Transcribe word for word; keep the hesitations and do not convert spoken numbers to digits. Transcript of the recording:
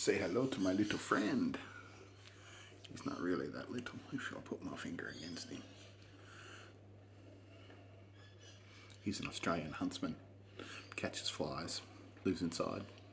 say hello to my little friend. He's not really that little, if I put my finger against him. He's an Australian huntsman, catches flies, lives inside.